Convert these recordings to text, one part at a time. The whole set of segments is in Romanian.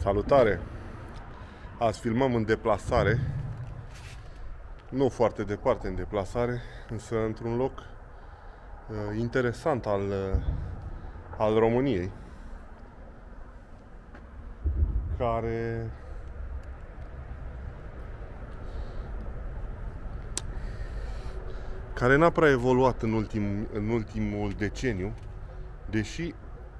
Salutare! Azi filmăm în deplasare, nu foarte departe în deplasare, însă într-un loc interesant al României, care n-a prea evoluat în ultimul deceniu, deși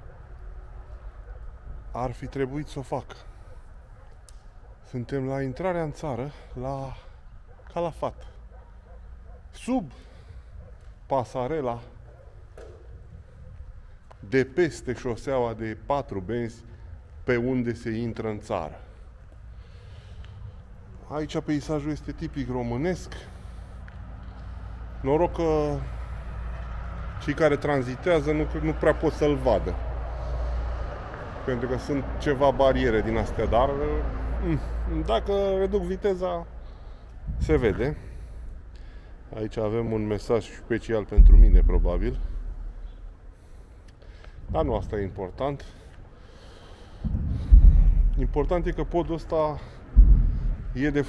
ar fi trebuit să o facă. Suntem la intrarea în țară, la Calafat, sub pasarela de peste șoseaua de 4 benzi pe unde se intră în țară. Aici peisajul este tipic românesc. Noroc că cei care tranzitează nu prea pot să-l vadă, pentru că sunt ceva bariere din astea, dar dacă reduc viteza, se vede. Aici avem un mesaj special pentru mine, probabil. Dar nu asta e important. Important e că podul ăsta e de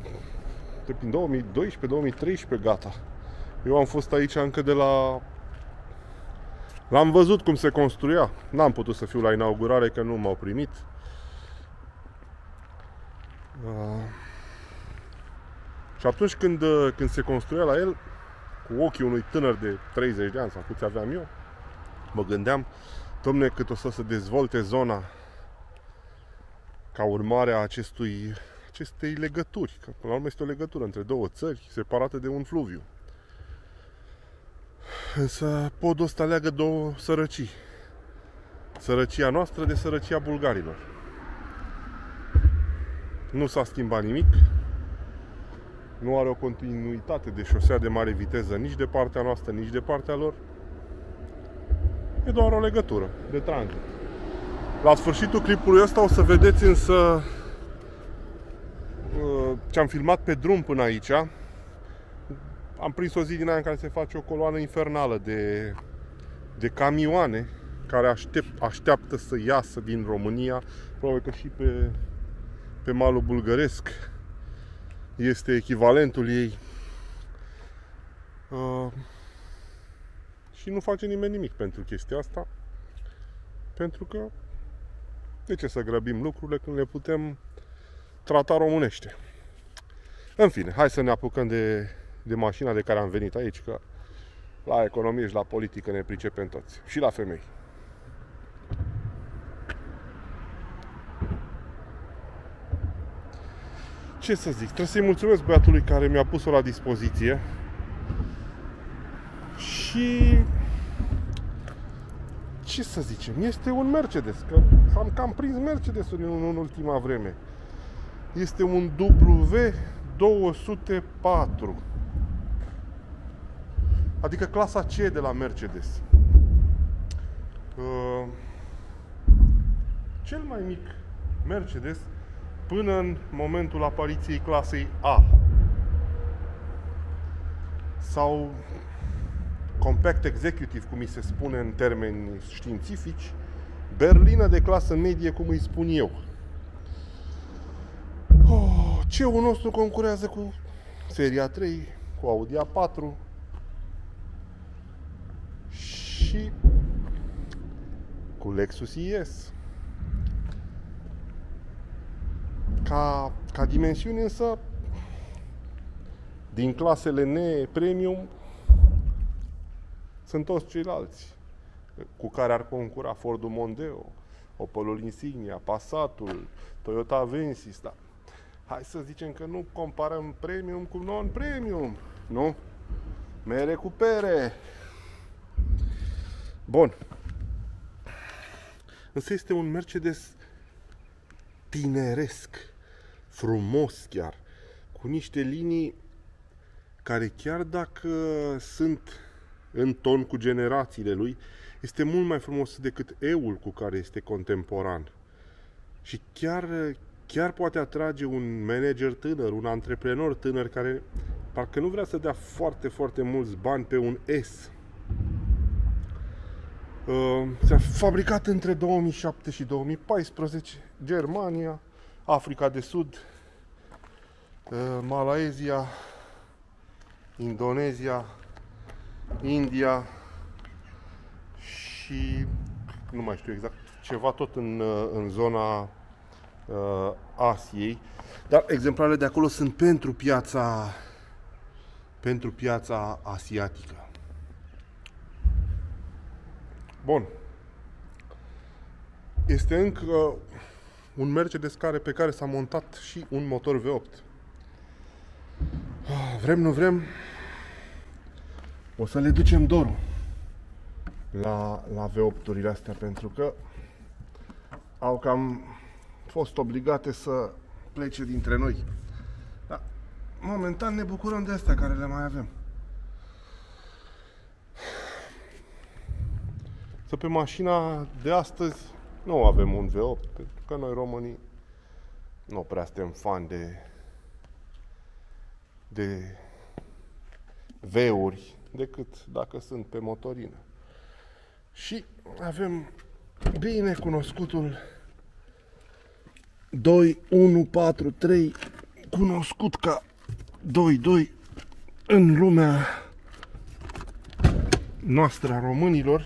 2012-2013 gata. Eu am fost aici încă de la... L-am văzut cum se construia. N-am putut să fiu la inaugurare, că nu m-au primit. Și atunci când se construia la el, cu ochii unui tânăr de 30 de ani, sau câți aveam eu, mă gândeam, dom'le, cât o să se dezvolte zona ca urmare a acestei legături. Că până la urmă este o legătură între două țări separate de un fluviu. Însă podul ăsta leagă două sărăcii. Sărăcia noastră de sărăcia bulgarilor. Nu s-a schimbat nimic. Nu are o continuitate de șosea de mare viteză nici de partea noastră, nici de partea lor. E doar o legătură de tranzit. La sfârșitul clipului ăsta o să vedeți însă ce am filmat pe drum până aici. Am prins o zi din aia în care se face o coloană infernală de camioane care așteaptă să iasă din România. Probabil că și pe malul bulgăresc este echivalentul ei. Și nu face nimeni nimic pentru chestia asta. Pentru că de ce să grăbim lucrurile când le putem trata românește? În fine, hai să ne apucăm de mașina de care am venit aici, că la economie și la politică ne pricepem toți. Și la femei. Ce să zic? Trebuie să-i mulțumesc băiatului care mi-a pus-o la dispoziție. Și... ce să zicem? Este un Mercedes. Că am cam prins Mercedes-uri în ultima vreme. Este un W204. Adică clasa C de la Mercedes. Cel mai mic Mercedes până în momentul apariției clasei A. Sau Compact Executive, cum îi se spune în termeni științifici, berlină de clasă medie, cum îi spun eu. C-ul nostru concurează cu seria 3, cu Audi A4 și cu Lexus IS. Ca dimensiuni însă, din clasele ne-premium, sunt toți ceilalți cu care ar concura Fordul Mondeo, Opelul Insignia, Passatul, Toyota Avensis, da. Hai să zicem că nu comparăm premium cu non-premium, nu? Mere cu pere. Bun. Însă este un Mercedes tineresc, frumos chiar, cu niște linii care, chiar dacă sunt în ton cu generațiile lui, este mult mai frumos decât E-ul cu care este contemporan. Și chiar poate atrage un manager tânăr, un antreprenor tânăr care parcă nu vrea să dea foarte, foarte mulți bani pe un S. S-a fabricat între 2007 și 2014, Germania, Africa de Sud, Malaezia, Indonezia, India și nu mai știu exact, ceva tot în zona Asiei, dar exemplarele de acolo sunt pentru piața asiatică. Bun. Este încă un Mercedes pe care s-a montat și un motor V8. Vrem, nu vrem, o să le ducem dorul la V8-urile astea, pentru că au cam fost obligate să plece dintre noi. Dar momentan ne bucurăm de astea care le mai avem. Să pe mașina de astăzi nu avem un V8, pentru că noi românii nu prea suntem fani de V-uri, decât dacă sunt pe motorină. Și avem bine cunoscutul 2143, cunoscut ca 22 în lumea noastră a românilor,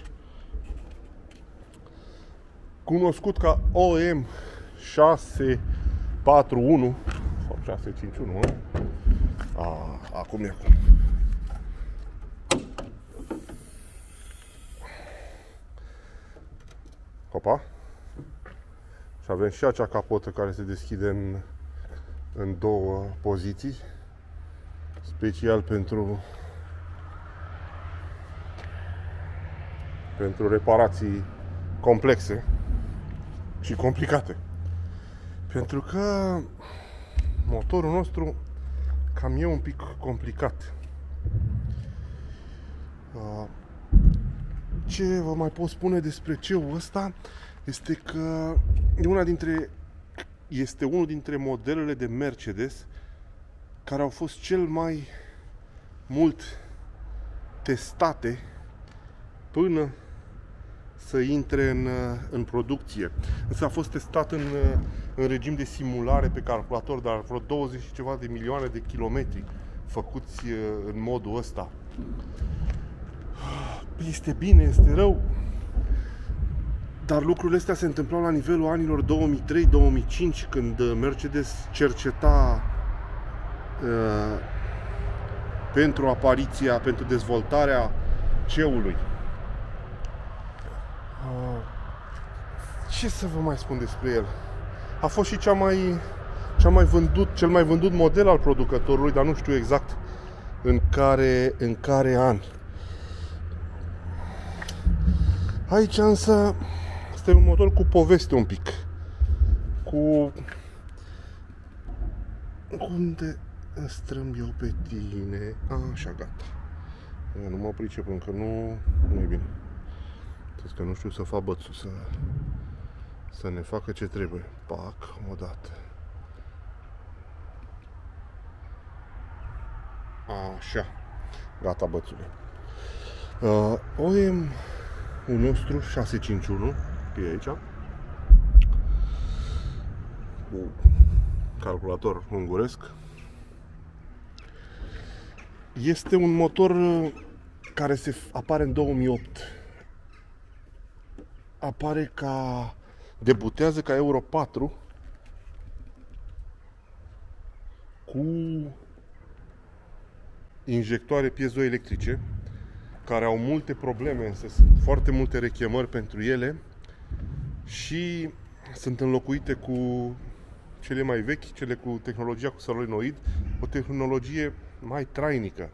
cunoscut ca OM 641 sau 651, acum e acum. Opa. Și avem și acea capotă care se deschide în două poziții, special pentru reparații complexe și complicate. Pentru că motorul nostru cam e un pic complicat. Ce vă mai pot spune despre CEU ăsta este că este unul dintre modelele de Mercedes care au fost cel mai mult testate până să intre în producție. Însă a fost testat în regim de simulare pe calculator, dar vreo 20 și ceva de milioane de kilometri făcuți în modul ăsta. Este bine, este rău, dar lucrurile astea se întâmplau la nivelul anilor 2003-2005, când Mercedes cerceta pentru dezvoltarea CEU-ului. Ce să vă mai spun despre el? A fost și cel mai vândut model al producătorului, dar nu știu exact în care an. Aici însă este un motor cu poveste un pic. Unde strâng eu pe tine? Așa, gata. Eu nu mă pricep încă, nu e bine. Că nu știu să fac bățul, să ne facă ce trebuie. Pac, odată. Așa. Gata, bățule. OM un nostru 651 e aici, cu calculator unguresc. Este un motor care apare în 2008. Debutează ca Euro 4 cu injectoare piezoelectrice, care au multe probleme, însă sunt foarte multe rechemări pentru ele și sunt înlocuite cu cele mai vechi, cele cu tehnologia cu solenoid, o tehnologie mai trainică.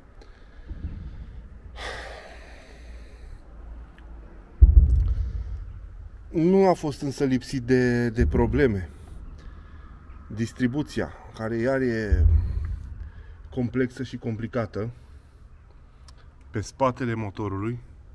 Nu a fost însă lipsit de probleme. Distribuția, care iar e complexă și complicată, pe spatele motorului,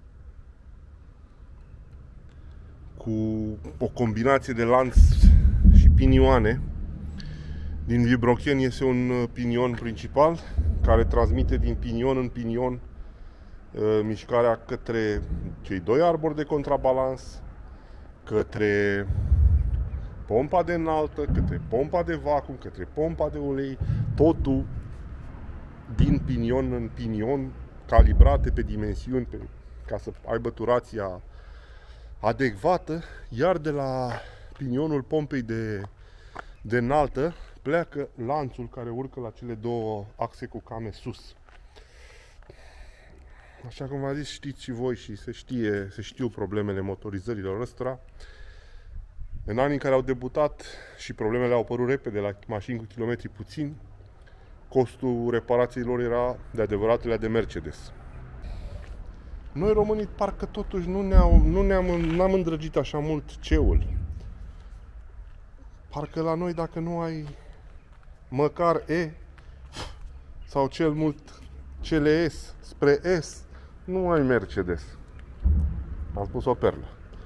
cu o combinație de lanț și pinioane. Din vibrochen iese un pinion principal care transmite din pinion în pinion mișcarea către cei doi arbori de contrabalans, către pompa de înaltă, către pompa de vacuum, către pompa de ulei, totul din pinion în pinion, calibrate pe dimensiuni, ca să aibă turația adecvată, iar de la pinionul pompei de înaltă pleacă lanțul care urcă la cele două axe cu came sus. Așa cum v-am zis, știți și voi și se știu problemele motorizărilor ăstora. În anii în care au debutat și problemele au apărut repede la mașini cu kilometri puțini, costul reparației lor era de adevăratele de Mercedes. Noi românii parcă totuși n-am îndrăgit așa mult ceul. Parcă la noi dacă nu ai măcar E sau cel mult cele S spre S, nu ai Mercedes. Am spus o perlă.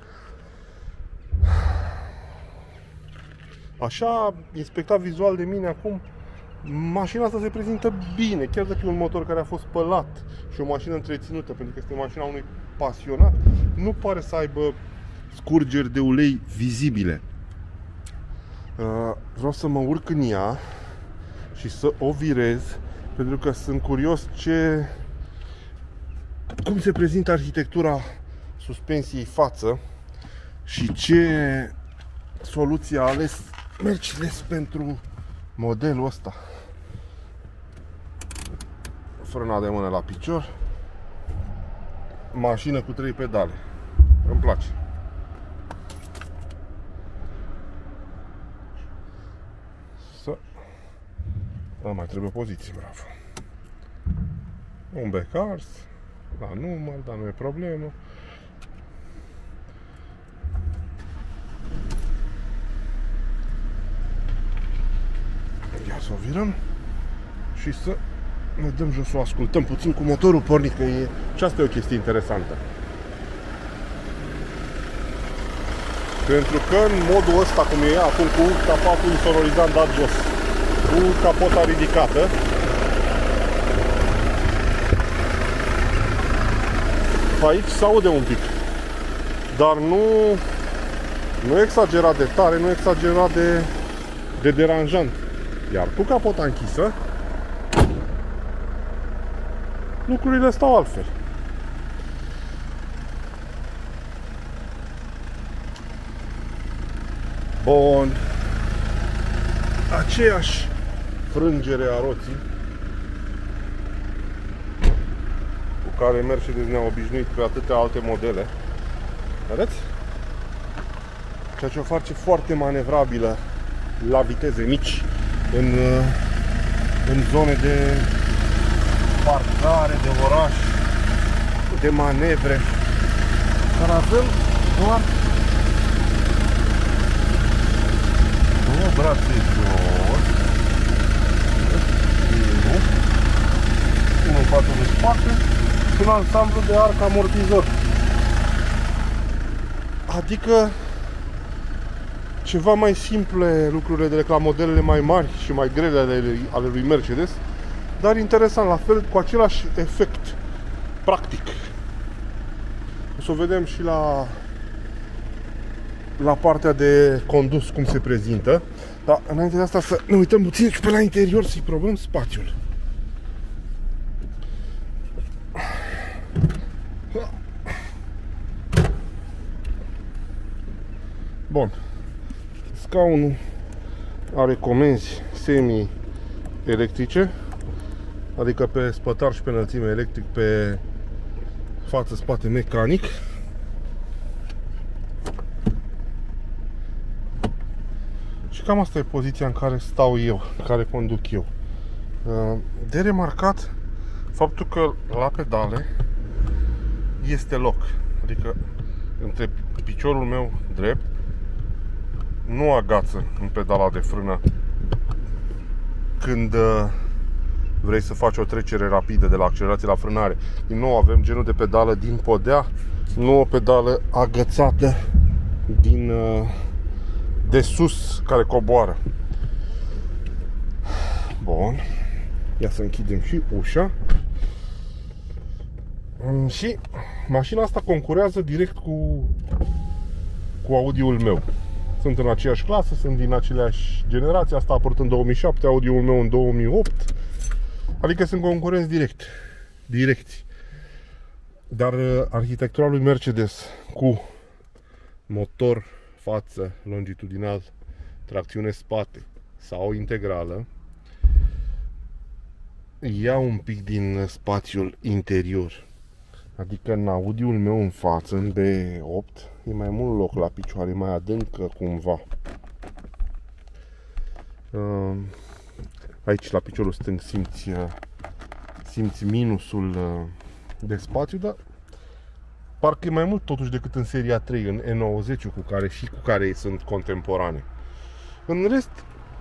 Așa, inspectat vizual de mine acum, mașina asta se prezintă bine, chiar dacă e un motor care a fost spălat și o mașină întreținută, pentru că este mașina unui pasionat, nu pare să aibă scurgeri de ulei vizibile. Vreau să mă urc în ea și să o virez, pentru că sunt curios cum se prezintă arhitectura suspensiei față și ce soluție a ales Mercedes pentru modelul ăsta. Frâna de mână la picior, mașină cu 3 pedale. Îmi place. Mai trebuie poziție, bravo. Un backars la număr, dar nu e problemă. Ia să o virăm și să ne dăm jos, să o ascultăm puțin cu motorul pornit, că și asta e o chestie interesantă. Pentru că în modul ăsta, cum e acum, cu capacul insonorizant dat jos, cu capota ridicată, aici se aude un pic, dar nu exagerat de tare, nu exagerat de deranjant. Iar cu capota închisă, lucrurile stau altfel. Bun. Aceeași frângere a roții cu care Mercedes ne-a obișnuit pe atâtea alte modele. Vedeți? Ceea ce o face foarte manevrabilă la viteze mici, în zone de parcare, de oraș, de manevre. Dar avem doar două brațe jos, unul în față de spate și un ansamblu de arc amortizor. Adică ceva mai simple lucrurile decât la modelele mai mari și mai grele ale lui Mercedes, dar interesant, la fel, cu același efect practic. O să o vedem și la partea de condus cum se prezintă, dar înainte de asta să ne uităm puțin și pe la interior să-i probăm spațiul. Bun. Scaunul are comenzi semi-electrice, adică pe spătar și pe înălțime electric, pe față-spate mecanic. Și cam asta e poziția în care stau eu, în care conduc eu. De remarcat faptul că la pedale este loc, adică între piciorul meu drept nu agață în pedala de frână când vrei să faci o trecere rapidă de la accelerație la frânare. Din nou avem genul de pedală din podea, nu o pedală agățată de sus care coboară. Bun. Ia să închidem și ușa. Și mașina asta concurează direct cu Audi-ul meu. Sunt în aceeași clasă, sunt din aceleași generații. Asta a apărut în 2007, Audi-ul meu în 2008. Adică sunt concurenți direcți. Dar arhitectura lui Mercedes cu motor față longitudinal, tracțiune spate sau integrală, ia un pic din spațiul interior. Adică în Audi-ul meu în față, în B8, e mai mult loc la picioare, mai adâncă cumva. Aici la piciorul stâng simți minusul de spațiu, dar parcă e mai mult totuși decât în seria 3, în E90 cu care sunt contemporane. În rest,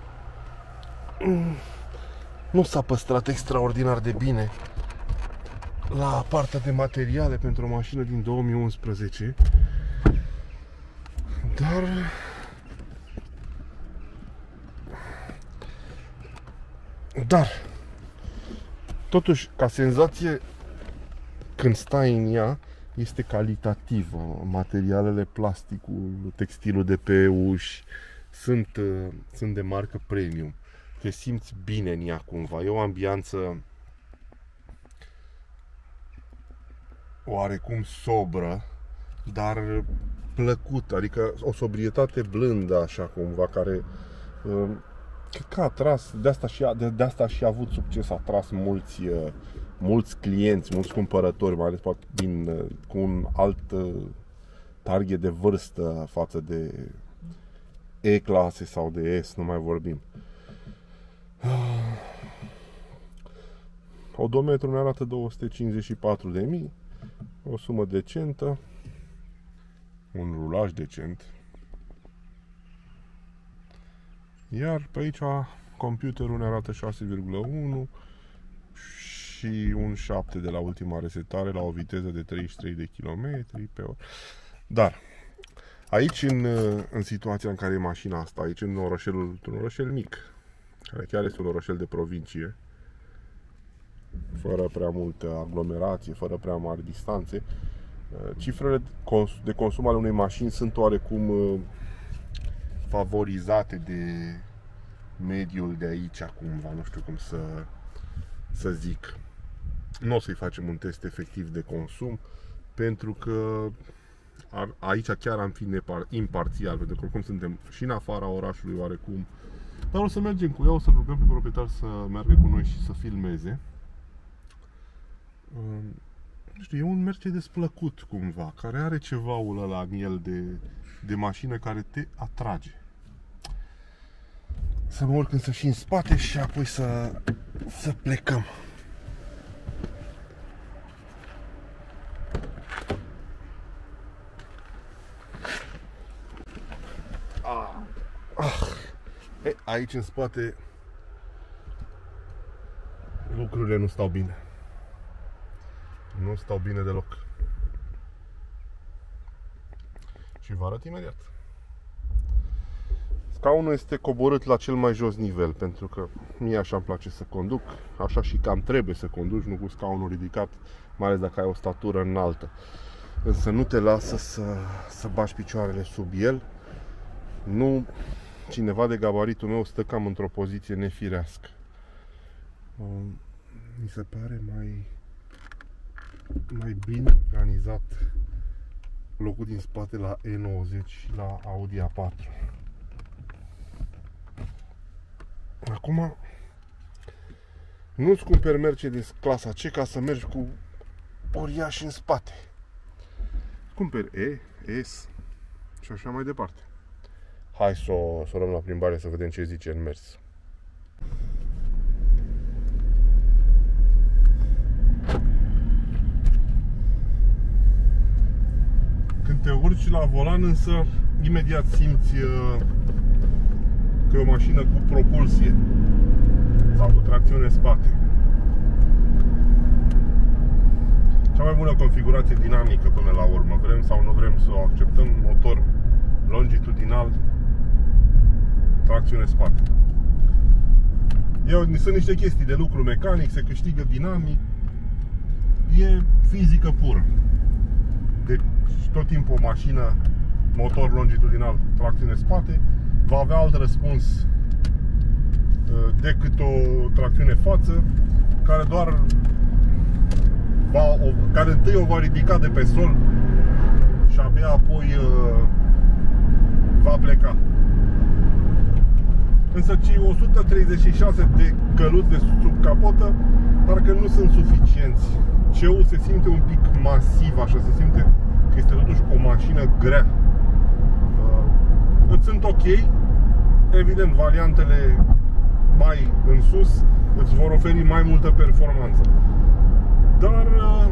nu s-a păstrat extraordinar de bine la partea de materiale pentru o mașină din 2011. Dar totuși, ca senzație, când stai în ea, este calitativă. Materialele, plasticul, textilul de pe uși sunt de marcă premium. Te simți bine în ea cumva. E o ambianță oarecum sobră, dar plăcută, adică o sobrietate blândă așa cumva, care cred că a atras, de asta și a avut succes, a atras mulți clienți, mulți cumpărători, mai ales cu un alt target de vârstă față de E-clase sau de S, nu mai vorbim. Odometrul ne arată 254.000, o sumă decentă, un rulaj decent. Iar pe aici computerul ne arată 6,1 și un 7 de la ultima resetare la o viteză de 33 de km pe oră. Dar aici, în situația în care e mașina asta, aici în un orășel mic, care chiar este un orășel de provincie, fără prea multă aglomerație, fără prea mari distanțe, cifrele de consum ale unei mașini sunt oarecum favorizate de mediul de aici cumva, nu știu cum să zic. Nu o să-i facem un test efectiv de consum, pentru că aici chiar am fi imparțial, pentru că oricum suntem și în afara orașului oarecum. Dar o să mergem cu ea, o să rugăm pe proprietar să meargă cu noi și să filmeze. Nu știu, e un Mercedes plăcut cumva, care are ceva-ul ăla în el de mașină care te atrage. Să mă urc însă și în spate și apoi să plecăm. Aici în spate lucrurile nu stau bine. Nu stau bine deloc. Și vă arăt imediat. Scaunul este coborât la cel mai jos nivel, pentru că mie așa îmi place să conduc, așa și cam trebuie să conduci, nu cu scaunul ridicat, mai ales dacă ai o statură înaltă. Însă nu te lasă să bagi picioarele sub el. Nu, cineva de gabaritul meu stă cam într-o poziție nefirească. Mi se pare mai bine organizat locul din spate la E90 și la Audi A4. Acum, nu-ți cumperi Mercedes clasa C ca să mergi cu uriași în spate. Cumperi E, S și așa mai departe. Hai să o luăm la plimbare să vedem ce zice în mers. Când te urci la volan, însă, imediat simți că e o mașină cu propulsie sau cu tracțiune în spate. Cea mai bună configurație dinamică până la urmă. Vrem sau nu vrem să o acceptăm, motor longitudinal, tracțiune în spate. Sunt niște chestii de lucru mecanic, se câștigă dinamic. e fizică pură. Deci tot timpul o mașină, motor longitudinal, tracțiune spate, va avea alt răspuns decât o tracțiune față, care doar care întâi o va ridica de pe sol și abia apoi va pleca. Însă cei 136 de căluți de sub capotă parcă nu sunt suficienți. CU se simte un pic masiv, așa, se simte că este totuși o mașină grea. Îți sunt ok. Evident, variantele mai în sus îți vor oferi mai multă performanță. Dar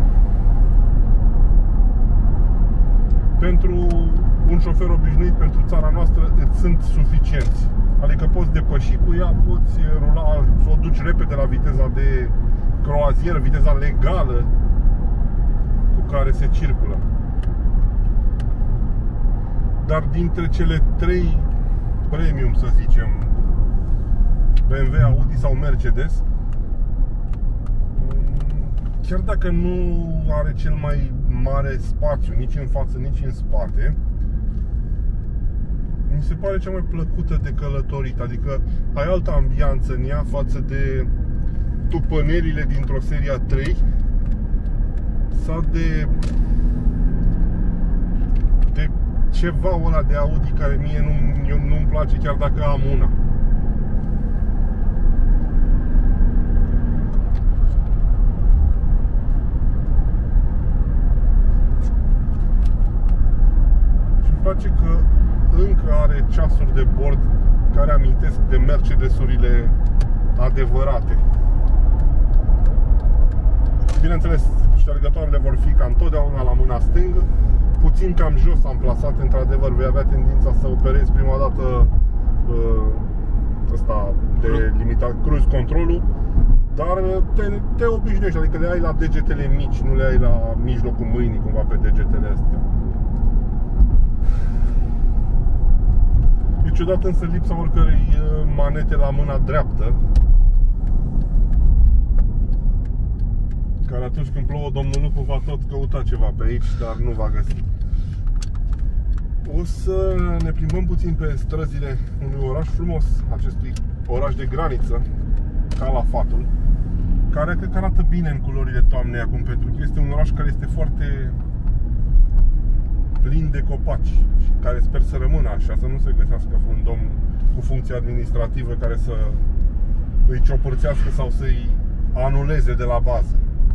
pentru un șofer obișnuit, pentru țara noastră, îți sunt suficienți. Adică poți depăși cu ea, poți rula, să o duci repede la viteza de croazieră, viteza legală cu care se circulă. Dar dintre cele trei premium, să zicem, BMW, Audi sau Mercedes, chiar dacă nu are cel mai mare spațiu nici în față, nici în spate, mi se pare cea mai plăcută de călătorit. Adică ai altă ambianță în ea față de tupănerile dintr-o seria 3 sau de ceva ăla de Audi care mie nu-mi place, chiar dacă am una. Și îmi place că încă are ceasuri de bord care amintesc de Mercedes-urile adevărate. Bineînțeles, ștergătoarele vor fi ca întotdeauna la mâna stângă, puțin cam jos amplasate, într-adevăr vei avea tendința să operezi prima dată ăsta de limitat, cruise control-ul, dar te obișnuiești, adică le ai la degetele mici, nu le ai la mijlocul mâinii, cumva pe degetele astea. E ciudat însă lipsa oricărei manete la mâna dreaptă, care atunci când plouă domnul Lupu va tot căuta ceva pe aici, dar nu va găsi. O să ne plimbăm puțin pe străzile unui oraș frumos, acestui oraș de graniță, Calafatul, care cred că arată bine în culorile toamnei acum, pentru că este un oraș care este foarte plin de copaci și care sper să rămână așa, să nu se găsească un domn cu funcție administrativă care să îi ciopărțească sau să-i anuleze de la bază.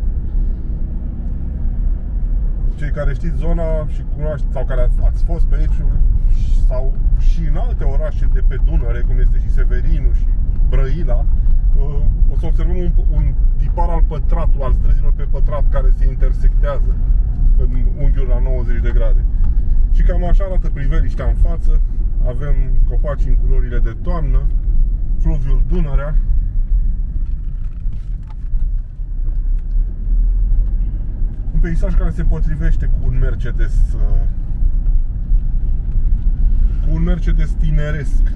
Cei care știți zona și cunoașteți, sau care ați fost pe aici sau și în alte orașe de pe Dunăre, cum este și Severinu și Brăila, o să observăm un tipar al pătratului, al străzilor pe pătrat care se intersectează în unghiuri la 90 de grade. Și cam așa arată priveliștea în față. Avem copaci în culorile de toamnă, fluviul Dunărea. Un peisaj care se potrivește cu un Mercedes, tineresc.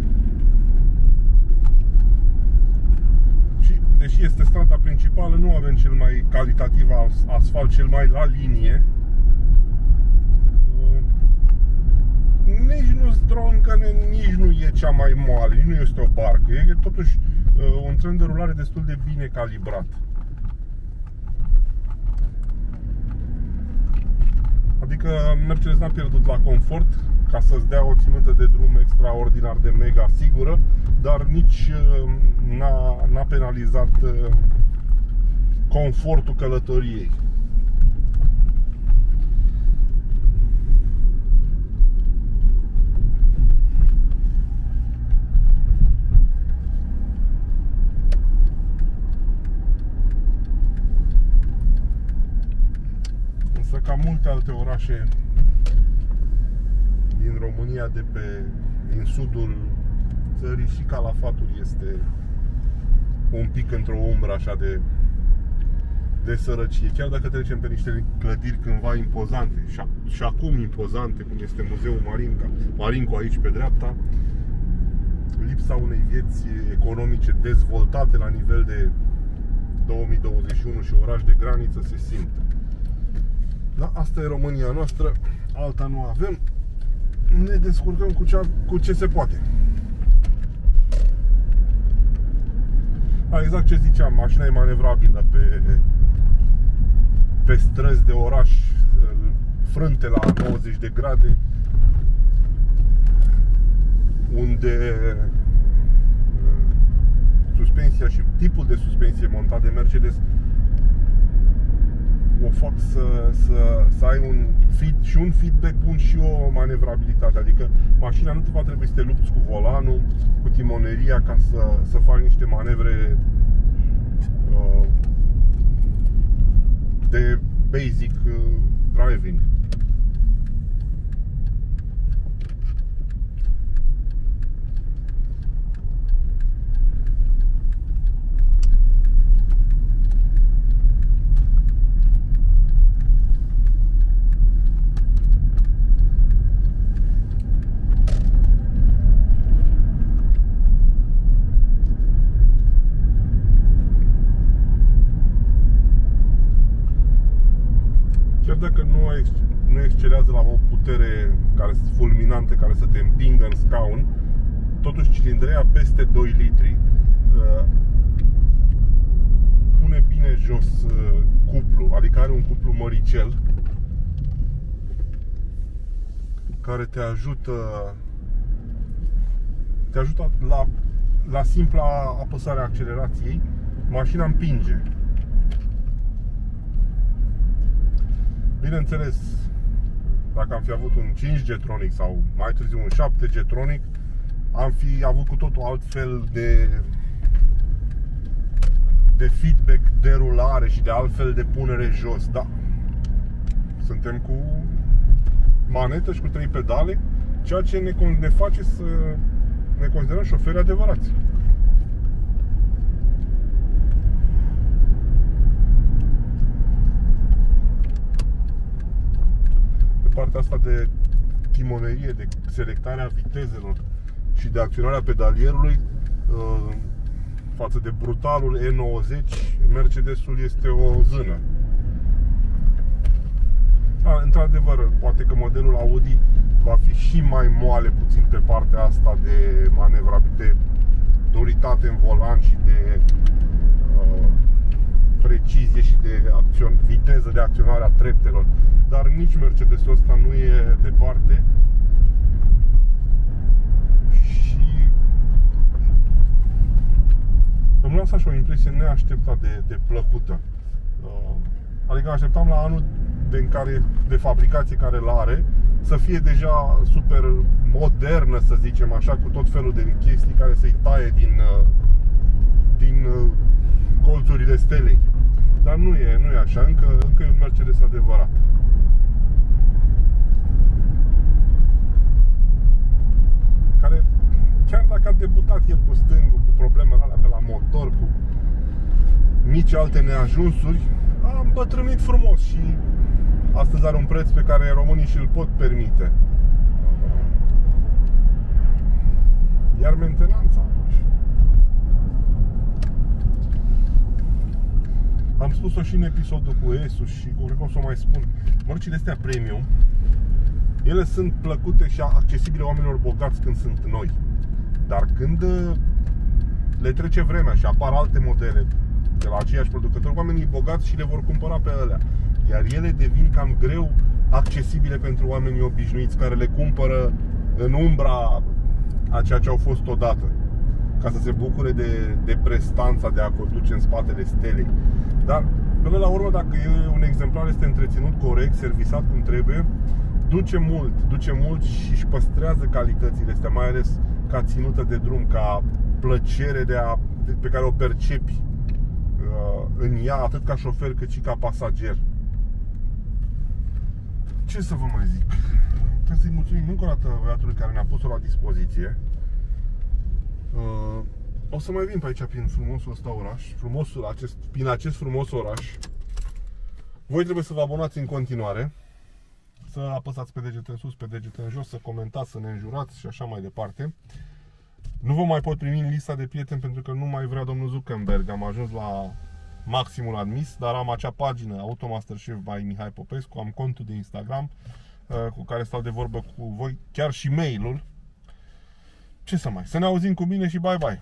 Și deși este strada principală, nu avem cel mai calitativ asfalt, cel mai la linie. Nici nu zdroncă, nici nu e cea mai moale, nici nu este o barcă. E totuși un tren de rulare destul de bine calibrat. Adică Mercedes n-a pierdut la confort ca să-ți dea o ținută de drum extraordinar de mega sigură, dar nici n-a penalizat confortul călătoriei. Ca multe alte orașe din România, din sudul țării, și Calafatul este un pic într-o umbră așa de sărăcie. Chiar dacă trecem pe niște clădiri cândva impozante și acum impozante, cum este Muzeul Marinco aici pe dreapta, lipsa unei vieți economice dezvoltate la nivel de 2021 și oraș de graniță se simte. Da, asta e România noastră, alta nu avem. Ne descurcăm cu ce se poate. Exact ce ziceam, mașina e manevrabilă pe străzi de oraș, frânte la 90 de grade, unde suspensia și tipul de suspensie montat de Mercedes o fac să ai un feedback bun și o manevrabilitate. Adică mașina nu te va trebui să te lupți cu volanul, cu timoneria ca să faci niște manevre de basic driving. Dacă nu excelează la o putere fulminantă care să te împingă în scaun, totuși cilindreia peste 2 litri pune bine jos cuplu, adică are un cuplu măricel care te ajută la simpla apăsare a accelerației. Mașina împinge. Bineînțeles, dacă am fi avut un 5 G-Tronic sau mai târziu un 7 G-Tronic, am fi avut cu totul altfel de feedback, de rulare și de altfel de punere jos. Da, suntem cu manetă și cu 3 pedale, ceea ce ne face să ne considerăm șoferi adevărați. Partea asta de timonerie, de selectarea vitezelor și de acționarea pedalierului față de brutalul E90, Mercedesul este o zână. Într-adevăr, poate că modelul Audi va fi și mai moale puțin pe partea asta de manevrabilitate, de duritate în volan și de precizie și de viteză de acționare a treptelor. Dar nici Mercedesul ăsta nu e departe. Și îmi lasă așa o impresie neașteptat de plăcută. Adică așteptam la anul de fabricație care îl are să fie deja super modernă, să zicem așa, cu tot felul de chestii care să-i taie din colțurile stelei. Dar nu e așa, încă e un Mercedes adevărat. Care, chiar dacă a debutat el cu stângul, cu problemele alea pe la motor, cu mici alte neajunsuri, a îmbătrânit frumos și astăzi are un preț pe care românii și-l pot permite. Iar mentenanța, am spus-o și în episodul cu ESU și cred că o să o mai spun. Mărcile astea premium, ele sunt plăcute și accesibile oamenilor bogați când sunt noi. Dar când le trece vremea și apar alte modele de la aceiași producători, oamenii bogați și le vor cumpăra pe alea. Iar ele devin cam greu accesibile pentru oamenii obișnuiți care le cumpără în umbra a ceea ce au fost odată, ca să se bucure de prestanța de a conduce în spatele stelei. Dar până la urmă, dacă un exemplar este întreținut corect, servisat cum trebuie, duce mult și își păstrează calitățile astea, mai ales ca ținută de drum, ca plăcere pe care o percepi în ea, atât ca șofer cât și ca pasager. Ce să vă mai zic? Trebuie să-i mulțumim încă o dată băiatului care ne-a pus-o la dispoziție. O să mai vin pe aici prin frumosul ăsta oraș, prin acest frumos oraș. Voi trebuie să vă abonați în continuare, să apăsați pe degete în sus, pe degete în jos, să comentați, să ne înjurați și așa mai departe. Nu vă mai pot primi în lista de prieteni pentru că nu mai vrea domnul Zuckerberg. Am ajuns la maximul admis, dar am acea pagină Automasterchef by Mihai Popescu, am contul de Instagram cu care stau de vorbă cu voi, chiar și mail-ul. Ce să mai, să ne auzim cu bine și bye bye!